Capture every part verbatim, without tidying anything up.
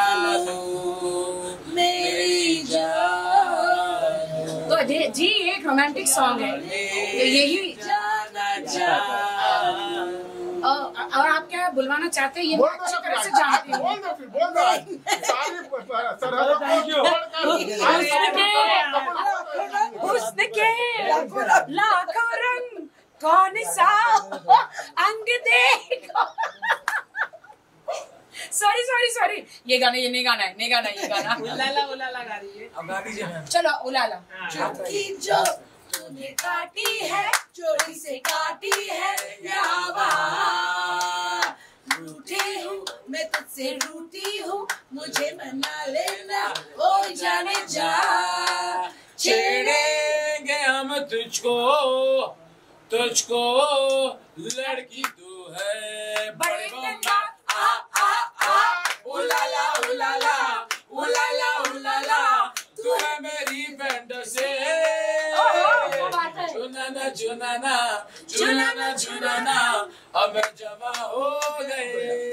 मेरी जान। तो जी एक रोमांटिक सॉन्ग है यही। और आप क्या बुलवाना चाहते हैं ये मैं अच्छी तरह से जानती हूँ। हुस्न के लाखों रंग कौन सा अंग देखो। सॉरी सॉरी सॉरी ये गाना ये नहीं गाना है नहीं गाना ये गाना उलाला उलाला गा रही है। अब गा दीजिए। चलो उलाला। चुटकी जो तूने काटी है चोरी से काटी है यहाँ वहाँ, रूठी हूँ मैं तुझसे रूठी हूँ मुझे मना लेना ओ जाने जा। छेड़ेंगे हम तुझको तुझको लड़की तू है बड़े बम्बा आ आ आ उलाला उलाला उलाला उलाला तू है मेरी बैंड से चुनाना चुनाना चुनाना चुनाना अब जमा हो गए।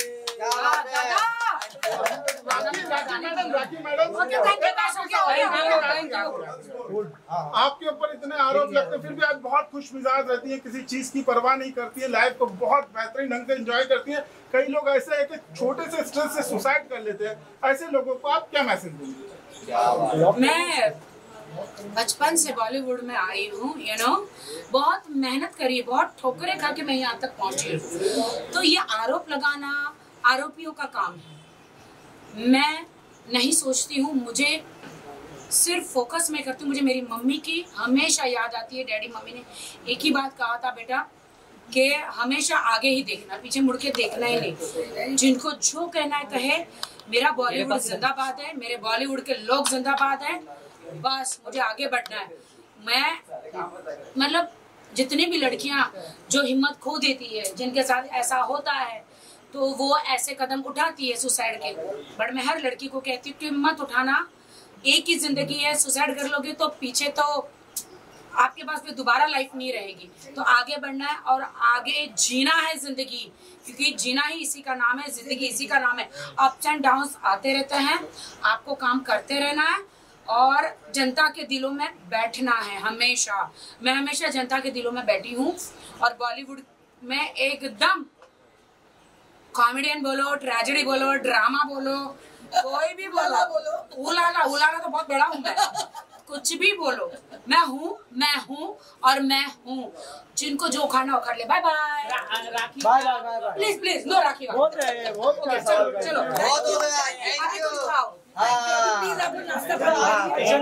आपके ऊपर इतने आरोप लगते हैं फिर भी आज बहुत खुश मिजाज रहती है, किसी चीज की परवाह नहीं करती है, लाइफ को बहुत बेहतरीन ढंग से एंजॉय करती है। कई लोग ऐसे हैं कि छोटे से स्ट्रेस से सुसाइड कर लेते हैं, ऐसे लोगों को आप क्या मैसेज देंगे? मैं बचपन से बॉलीवुड में आई हूँ, यू नो बहुत मेहनत करी, बहुत ठोकरें खा के मैं यहाँ तक पहुँची हूँ। तो ये आरोप लगाना आरोपियों का काम है। मैं नहीं सोचती हूँ, मुझे सिर्फ फोकस में करती हूँ। मुझे मेरी मम्मी की हमेशा याद आती है। डैडी मम्मी ने एक ही बात कहा था, बेटा कि हमेशा आगे ही देखना, पीछे मुड़ के देखना ही नहीं। जिनको जो कहना है कहे, मेरा बॉलीवुड जिंदाबाद है, मेरे बॉलीवुड के लोग जिंदाबाद हैं। बस मुझे आगे बढ़ना है। मैं मतलब जितनी भी लड़कियां जो हिम्मत खो देती है, जिनके साथ ऐसा होता है तो वो ऐसे कदम उठाती है सुसाइड के, बट मैं हर लड़की को कहती हूँ कि मत उठाना, एक ही जिंदगी है, सुसाइड कर लोगे तो पीछे तो आपके पास फिर दोबारा लाइफ नहीं रहेगी। तो आगे बढ़ना है और आगे जीना है जिंदगी, क्योंकि जीना ही इसी का नाम है, जिंदगी इसी का नाम है। अप्स एंड डाउन्स आते रहते हैं, आपको काम करते रहना है और जनता के दिलों में बैठना है हमेशा। मैं हमेशा जनता के दिलों में बैठी हूँ और बॉलीवुड में एकदम कॉमेडियन बोलो, ट्रेजेडी बोलो, ड्रामा बोलो, कोई भी बोलो, उलाला उलाला तो बहुत बड़ा हूँ मैं, कुछ भी बोलो, मैं हूँ मैं हूँ और मैं हूँ। जिनको जो खाना उखाड़ ले। Bye bye. Rakhi bye bye bye bye. Please please no Rakhi. बहुत है बहुत। चलो चलो बहुत हो गया। आगे कुछ खाओ। हाँ। प्लीज आप नाश्ता करो।